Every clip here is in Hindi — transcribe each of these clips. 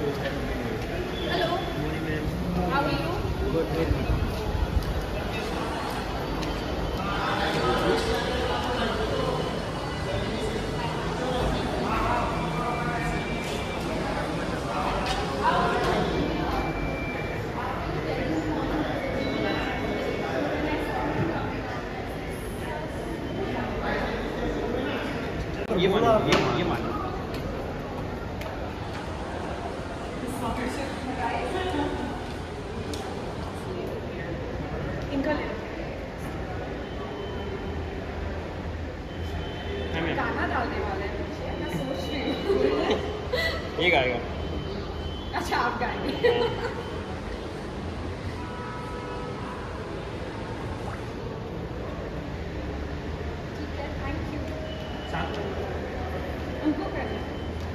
Hello. Morning, ma'am. How are you? Good, good. ये मान इनका ले गाना डालने वाले हैं पीछे, मैं सोच रही हूँ। ये गाएगा। अच्छा आप गाएंगे। ठीक है, थैंक यू। उनको करना है।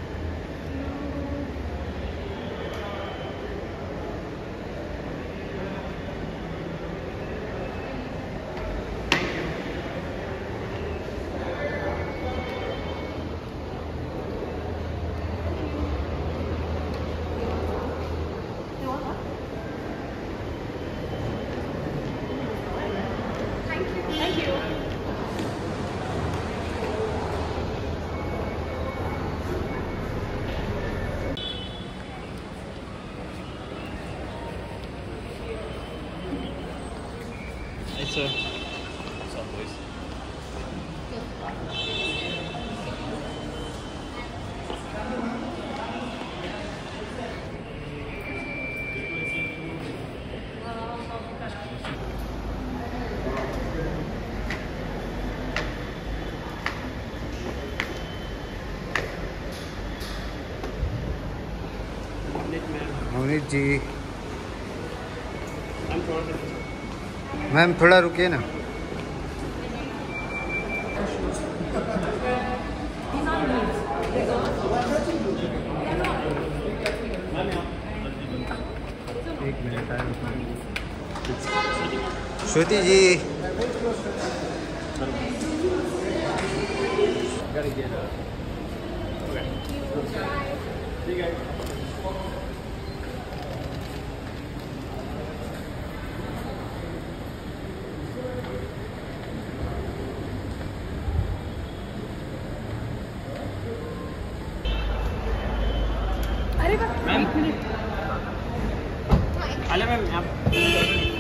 Thank you. It's a... What's up, boys? Avneet ji, ma'am थोड़ा रुकिए ना। एक मिनट, श्रुति जी। ठीक है। अरे वाह, मैम, एक मिनट। हेलो मैम, आप